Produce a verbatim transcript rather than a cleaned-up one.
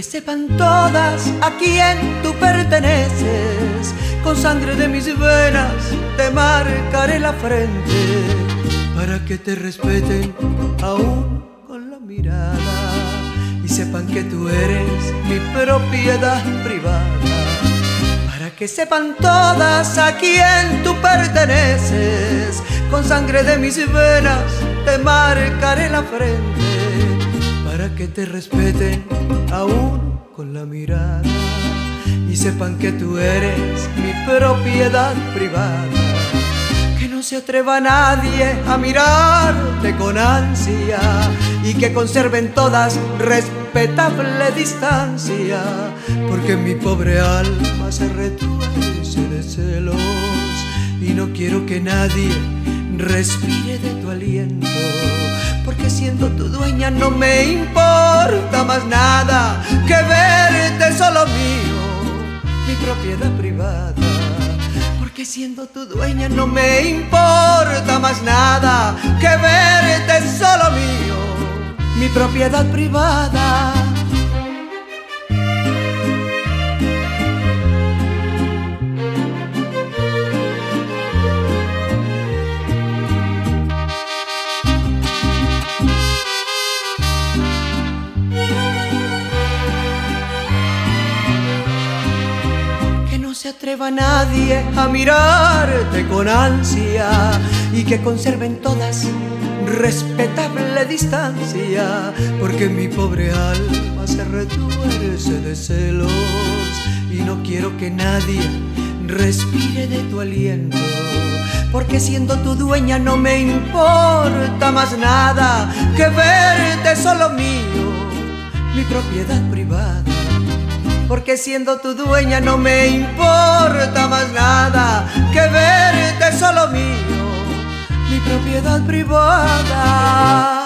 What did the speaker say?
que sepan todas a quién tú perteneces. Con sangre de mis venas te marcaré la frente, para que te respeten aún con la mirada y sepan que tú eres mi propiedad privada. Para que sepan todas a quién tú perteneces. Con sangre de mis venas te marcaré la frente, para que te respeten aún con la mirada y sepan que tú eres mi propiedad privada. Que no se atreva nadie a mirarte con ansia y que conserven todas respetable distancia, porque mi pobre alma se retuerce de celos y no quiero que nadie respire de tu aliento, porque siendo tu dueña no me importa más nada que verte solo mío, mi propiedad privada. Porque siendo tu dueña no me importa más nada que verte solo mío, mi propiedad privada. No se atreva nadie a mirarte con ansia y que conserven todas respetable distancia, porque mi pobre alma se retuerce de celos y no quiero que nadie respire de tu aliento, porque siendo tu dueña no me importa más nada que verte solo mío, mi propiedad privada. Porque siendo tu dueña no me importa más nada que verte solo mío, mi propiedad privada.